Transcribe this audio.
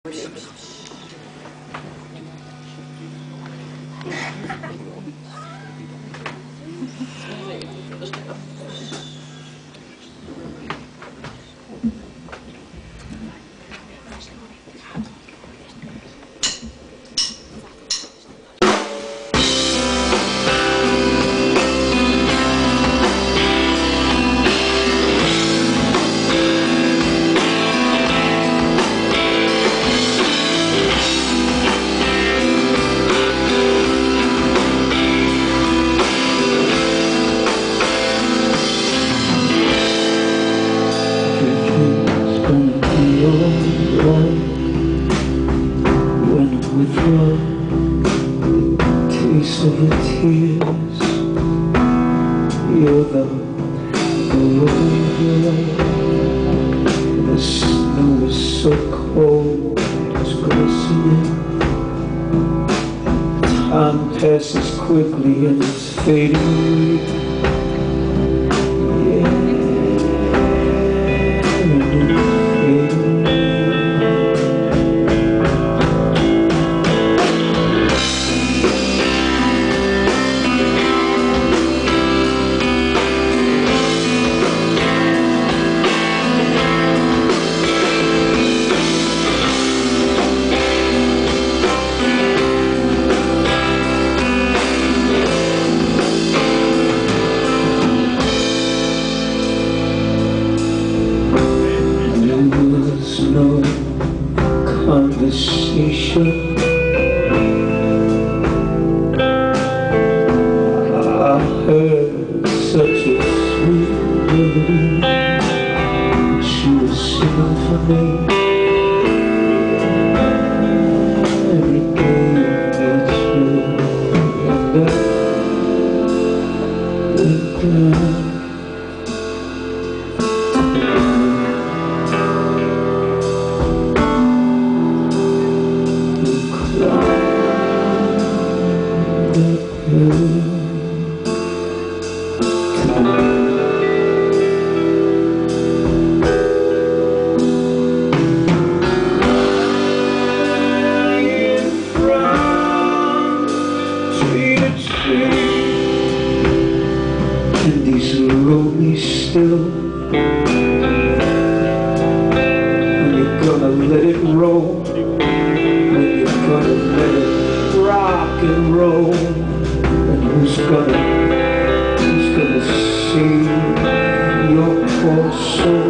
Taste of your tears, you're the road. The snow is so cold, it's glistening. Time passes quickly and it's fading away. No conversation. I heard such a sweet melody. She was singing for me. Every day it's true. And these lonely still, when you're gonna let it roll, when you're gonna let it rock and roll, and who's gonna save your poor soul?